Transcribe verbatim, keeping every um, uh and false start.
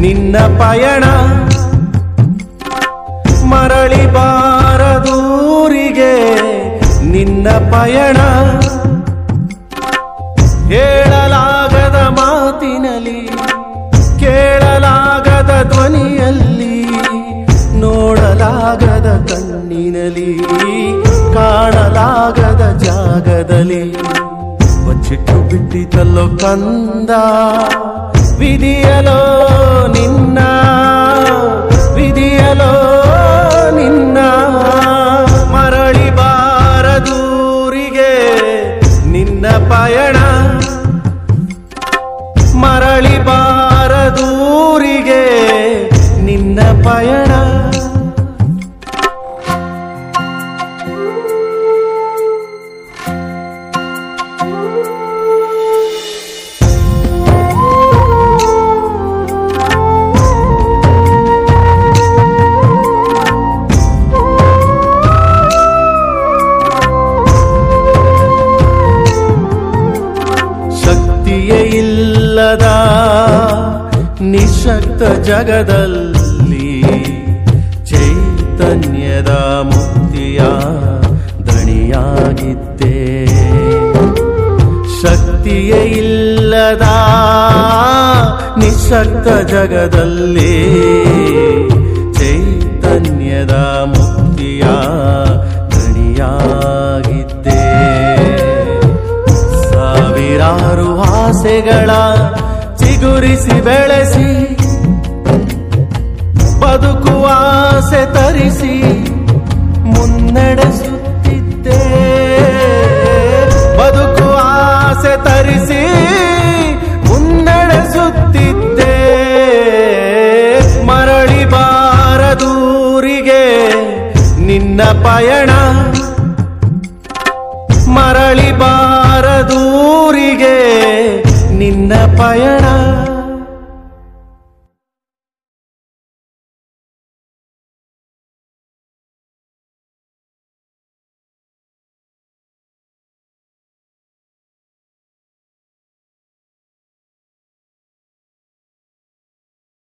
ನಿನ್ನ ಪಯಣ ಮರಳಿ ಬಾರದೂರಿಗೆ ನಿನ್ನ ಪಯಣ ಹೇಳಲಾಗದ ಮಾತಿನಲ್ಲಿ ಕೇಳಲಾಗದ ಧ್ವನಿಯಲ್ಲಿ ನೋಡಲಾಗದ ಕಣ್ಣಿನಲ್ಲಿ ಕಾಣಲಾಗದ ಜಾಗದಲ್ಲಿ ಬಚ್ಚಿಟ್ಟು ಬಿಟ್ಟಿತಲ್ಲೋ ಕಂದ ವಿಧಿಯಲೋ ನಿನ್ನ ವಿಧಿಯಲೋ ನಿನ್ನ ಮರಳಿ ಬಾರದೂರಿಗೆ ನಿನ್ನ ಪಯಣ ಮರಳಿ ಬಾರದೂರಿಗೆ ನಿನ್ನ ಪಯಣ ಇಲ್ಲದ ನಿಶಕ್ತ ಜಗದಲ್ಲಿ ಚೈತನ್ಯದ ಮುಕ್ತಿಯ ದಣಿಯಾಗಿದ್ದೆ ಶಕ್ತಿಯೇ ಇಲ್ಲದ ನಿಶಕ್ತ ಜಗದಲ್ಲಿ ಚೈತನ್ಯದ ಮುಕ್ತಿಯ ದಣಿಯಾಗಿದ್ದೆ ಸಾವಿರಾರು ಆಸೆಗಳ ಚಿಗುರಿಸಿ ಬೆಳೆಸಿ ಬದುಕುವ ಆಸೆ ತರಿಸಿ ಮುನ್ನಡೆಸುತ್ತಿದ್ದೆ ಬದುಕುವ ಆಸೆ ತರಿಸಿ ಮುನ್ನಡೆಸುತ್ತಿದ್ದೆ ಮರಳಿ ಬಾರದೂರಿಗೆ ನಿನ್ನ ಪಯಣ ಮರಳಿ ಬಾರದೂರಿಗೆ ನಿನ್ನ ಪಯಣ